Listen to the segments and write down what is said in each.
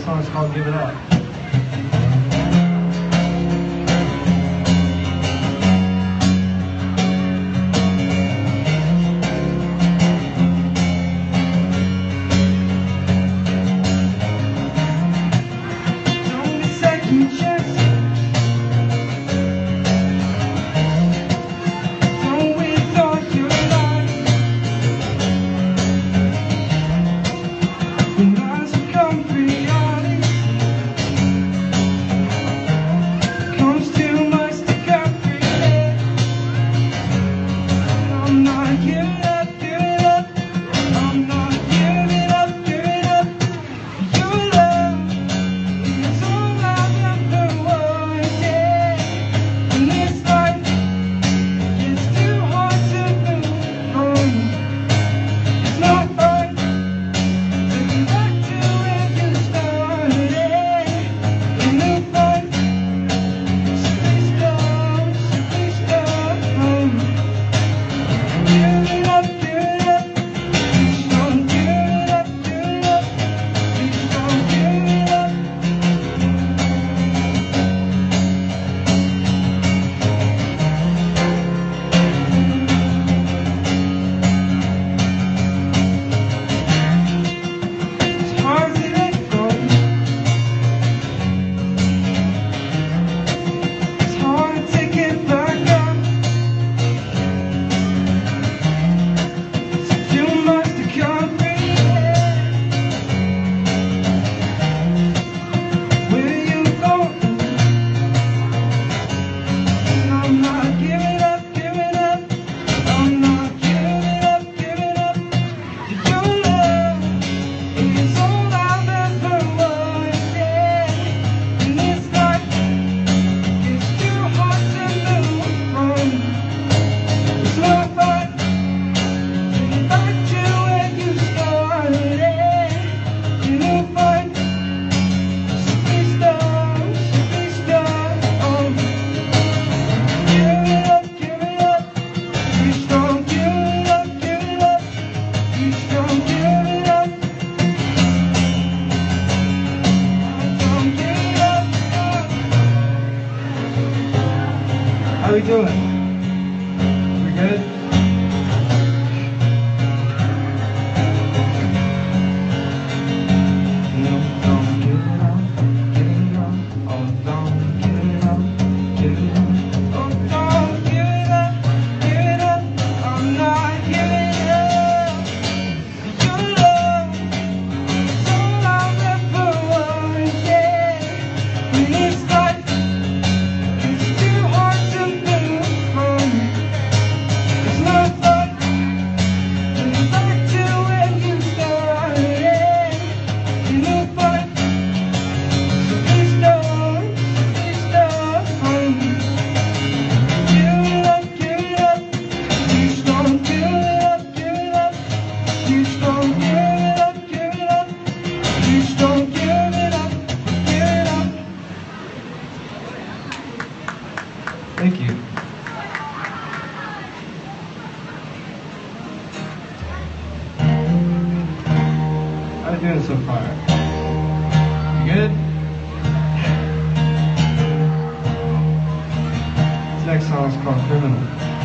song's called Give It Up. How are we doing? We good? No, don't give it up, give it up. Oh, don't give it up, give it up. Oh, don't give it up, give it up. I'm not giving it up. Your love is all I'll ever want, yeah. When it's like it's too hard to move on. It's not fun. Turn back to where you started. You look fun. So please don't, please don't. Give it up, give it up. Please don't give it up, give it up. Please don't give it up, give it up. Please don't give it up, give it up. Thank you. How are you doing so far? You good? This next song is called Criminal.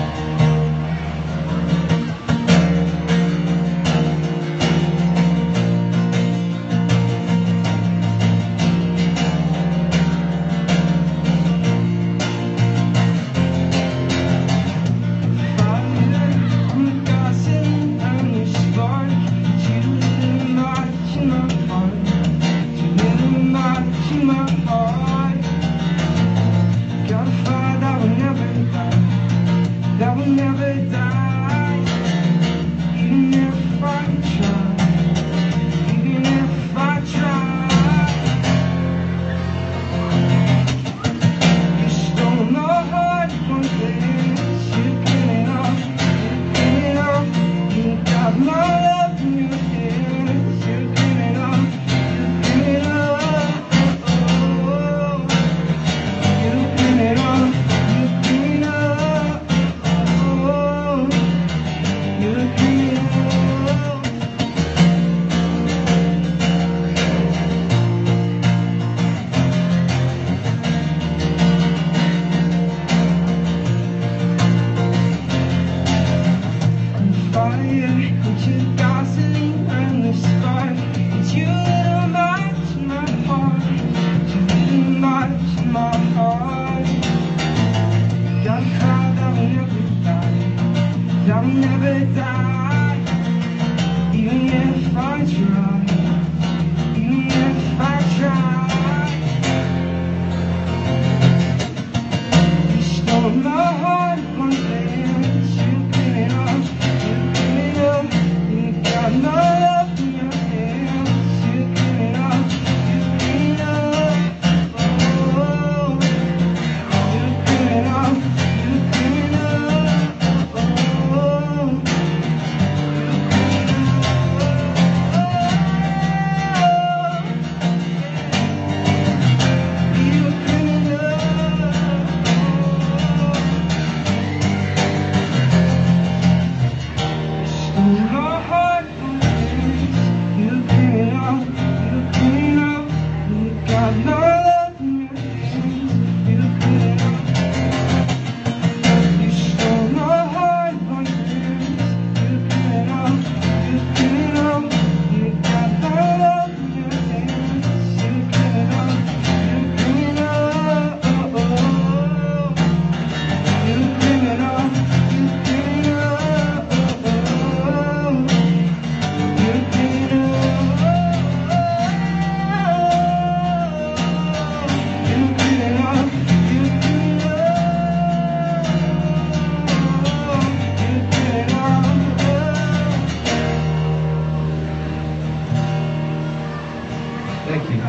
That will never die, even if I try, even if I try. You stole my heart from this, you give it up, you give it up. You got my love in your hands, you give it up, you give it up. Oh, you give it up, you give it up. I'll never die, even if I try, even if I try. You stole my heart one day, you clean it up, you clean it up. You got no love in your hands, you clean it up, you clean it up. Oh, you clean it up, you clean it up. Oh, you clean it up. Thank you.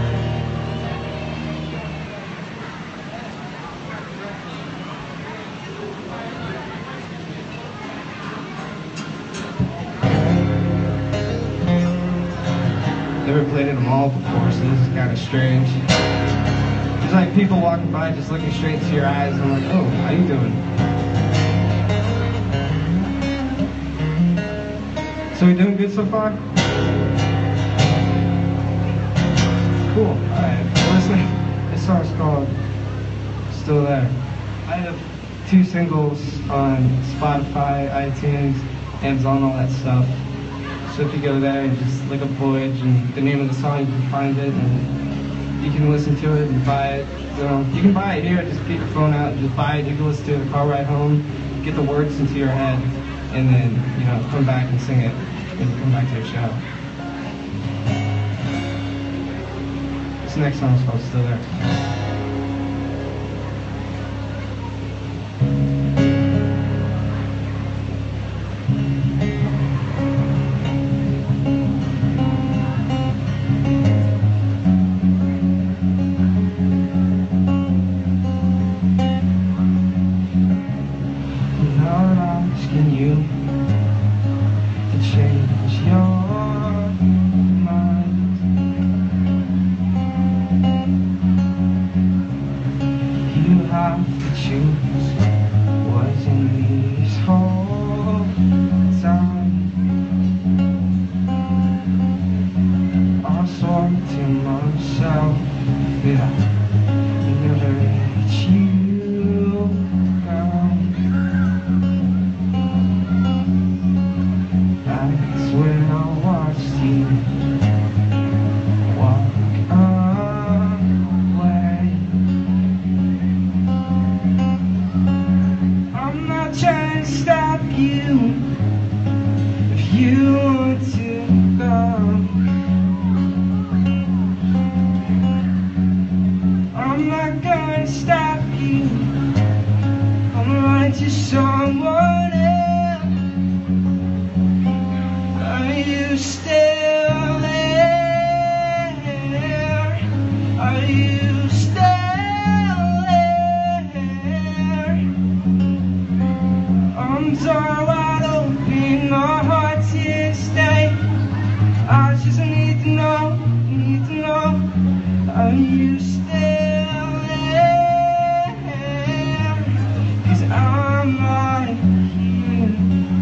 Never played at a mall before, so this is kind of strange. There's like people walking by just looking straight into your eyes, and I'm like, oh, how you doing? So we doing good so far? Cool. Alright, listening. This song's called Still There. I have 2 singles on Spotify, iTunes, Amazon, all that stuff. So if you go there and just look up Voyage and the name of the song, you can find it and you can listen to it and buy it. You can buy it here, just get your phone out and just buy it. You can listen to it in the car ride home, get the words into your head, and then, come back and sing it when you come back to your show. This next song is called Still There. Without asking you to change your mind, you have to choose what's in these whole time. I swore to myself that I never let you down. That's when I watched you walk away. I'm not trying to stop you if you want to go. I'm not gonna stop you. I'm running to someone else. Are you still there? Are you still there? Arms are wide open, my heart's here to stay. I just need to know, are you still there? 'Cause I'm right here.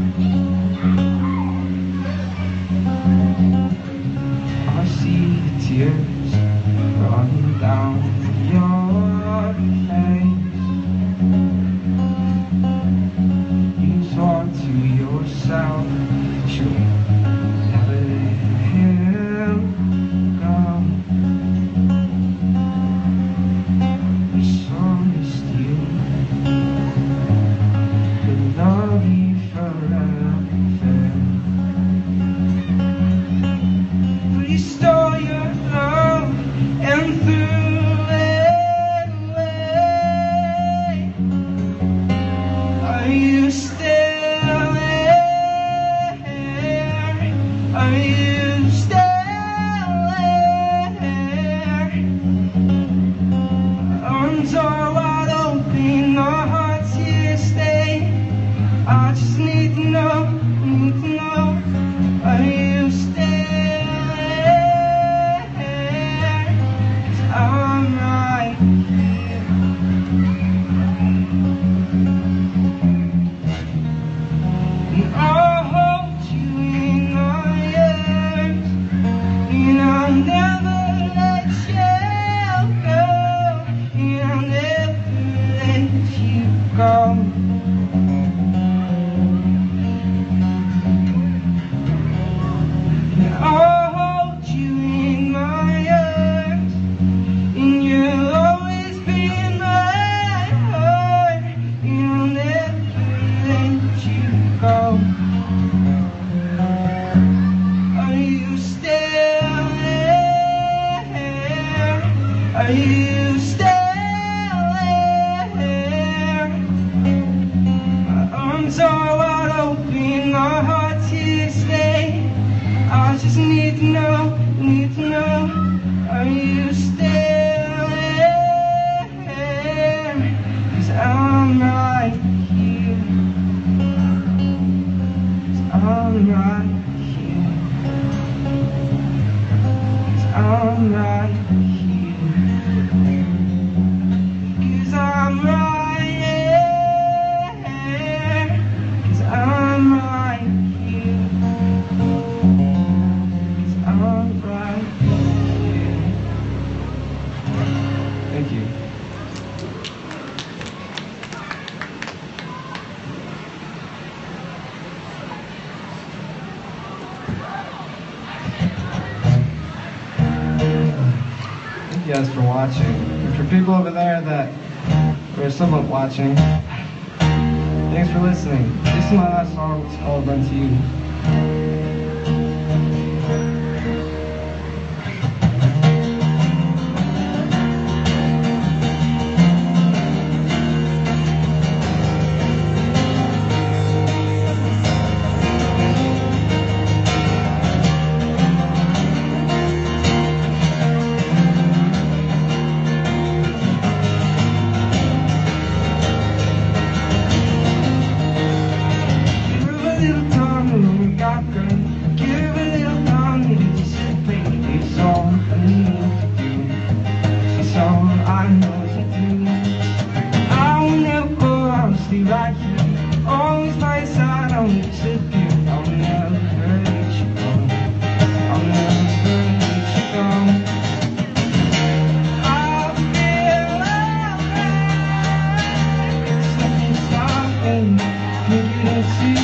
I see the tears running down your face. You swore to yourself that you'll never let him go. Dishonest you, but love you. still there? Are you still there? Arms are wide open, our hearts here stay. I just need to know, are you still there? 'Cause I'm right here. And I'll hold you in my arms, and I'll never let you go, and I'll never let you go. I'll hold you in my arms, and you'll always be in my heart, and I'll never let you go. Are you still there? Are you still there? My arms are wide open, our hearts here stay. I just need to know, are you still there? 'Cause I'm right here. 'Cause I'm right here. 'Cause I'm right here. 'Cause I'm right here. 'Cause I'm right here. I'm right here. Thank you. Thank you guys for watching. And for people over there that were somewhat watching, thanks for listening. This is my last song. It's called Run to You. Always by your side, I'll never disappear. I'll never let you go. I'll never let you go. I'll feel alright. There's nothing stopping me from getting to you.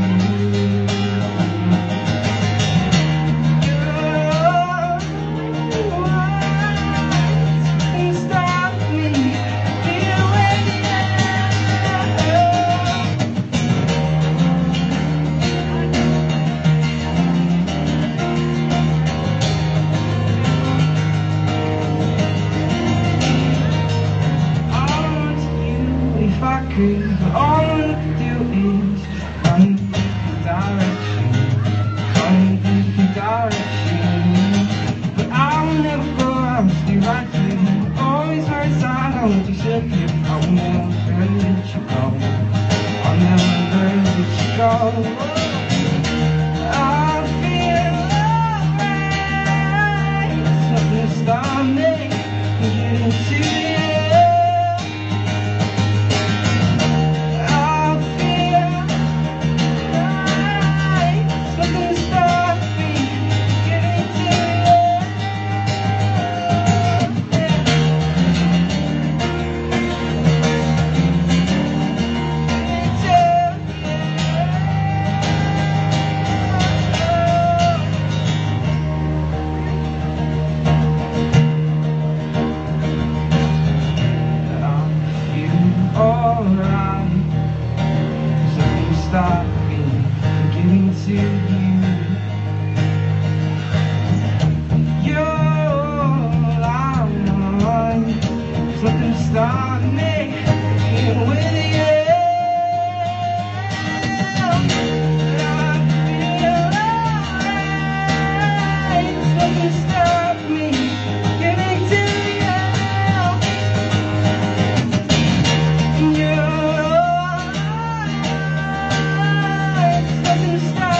All I wanna do is run in different direction, but I will never go, I'll stay right here. Always right side, I'll disappear. I will never let you go. I'll never let you go. I feel alright. There's nothing to stop me from getting to you. Stop me from getting to you. You're all I want. There's nothing to stop me being with you. doesn't stop.